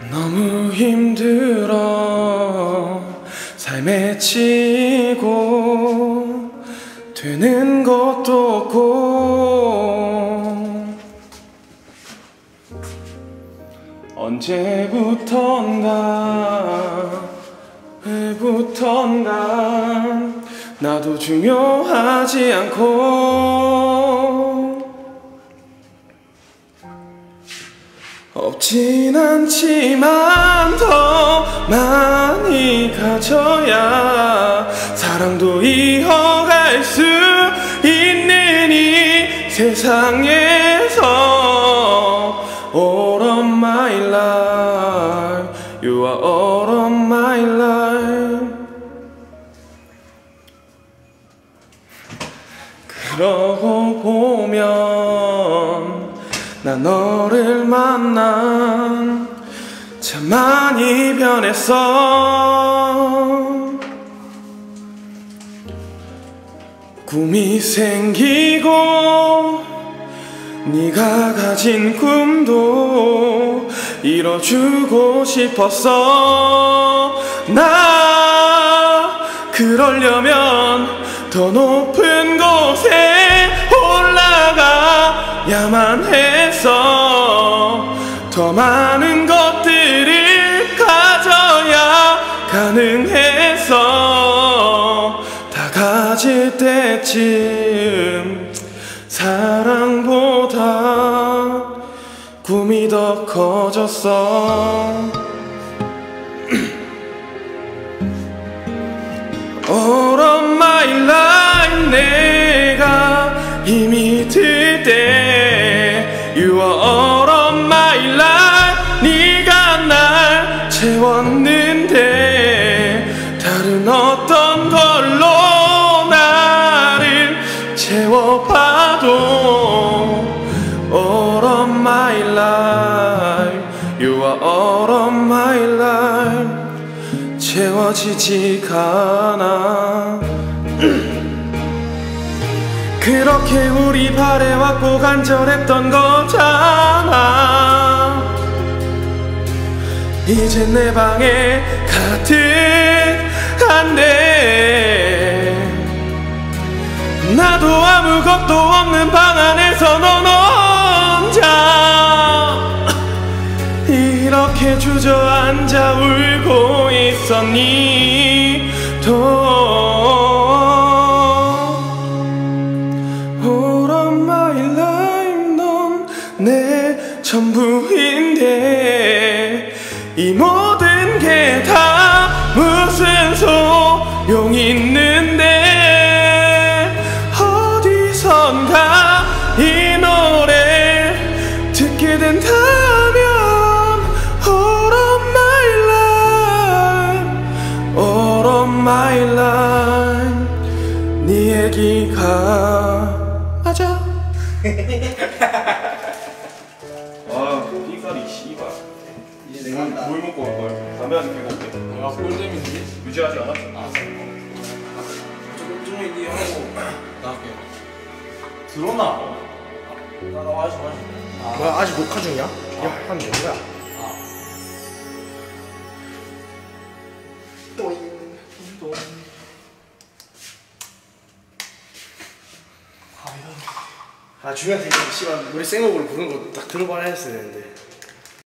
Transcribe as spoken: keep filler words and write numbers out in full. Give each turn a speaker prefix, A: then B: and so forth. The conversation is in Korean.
A: 너무 힘들어 삶에 치이고 되는 것도 없고 언제부턴가 왜부턴가 나도 중요하지 않고 없진 않지만 더 많이 가져야 사랑도 이어갈 수 있는 이 세상에서 All of my life You are all of my life 그러고 보면 나 너를 만난 참 많이 변했어 꿈이 생기고 네가 가진 꿈도 이뤄주고 싶었어 나 그러려면 더 높은 곳에 올라가야만 했어 더 많은 것들을 가져야 가능했어 다 가질 때쯤 사랑보다 꿈이 더 커졌어 All of my life 내가 힘이 들 때 You are all of my life 네가 날 채웠는데 다른 어떤 걸로 나를 채워봐도 All of my life You are all of my life 채워지지가 않아 그렇게 우리 바래왔고 간절했던 거잖아 이제 내 방에 가득한데 나도 아무것도 없는 방 안에서 넌 혼자 이렇게 주저앉아 울고 있었니 또 All of my life 넌 내 전부인데 이 모든 게 다 무슨 소용 있는데 어디선가 이 노래 듣게 된다면 All of my life All of my life 네 얘기가 맞아 아 삐까리 씨발 이제 내가 물 먹고 올 걸 담배 아직 피고 올게
B: 아 꿀잼인데?
A: 유지하지 않았어?
B: 아 조금 좀 얘기하고 나갈게요
A: 들어오나?
B: 나 나 아직 아직
C: 뭐야 아직 녹화 중이야? 야 한 몇 거야?
B: 또잉 또
C: 아 중요한 얘기 씨발 우리 생곡으로 부른 거 딱 들어봐야 했어야 되는데